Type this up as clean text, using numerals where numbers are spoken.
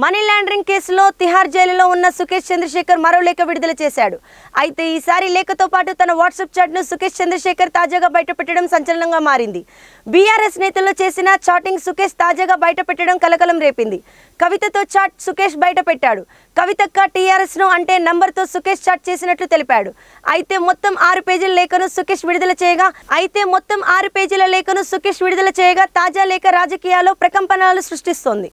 Money laundering కేసులో తిహార్ జైలులో ఉన్న సుకేష్ చంద్రశేఖర్ మరో లేఖ విడుదల చేశాడు. అయితే ఈసారి లేఖతో పాటు తన వాట్సాప్ చాట్ను సుకేష్ చంద్రశేఖర్ తాజాగా బయటపెట్టడం సంచలనంగా మారింది. బీఆర్ఎస్ నేతల్లో చేసిన చాటింగ్ సుకేష్ తాజాగా బయటపెట్టడం కలకలం రేపింది. కవితతో చాట్ సుకేష్ బయటపెట్టాడు. కవితక్క టీఆర్ఎస్ను అంటే నంబర్తో సుకేష్ చాట్ చేసినట్లు తెలిపాడు. అయితే మొత్తం 6 పేజీల లేఖను సుకేష్ విడుదల చేయగా తాజా లేఖ రాజకీయాల్లో ప్రకంపనలు సృష్టిస్తోంది.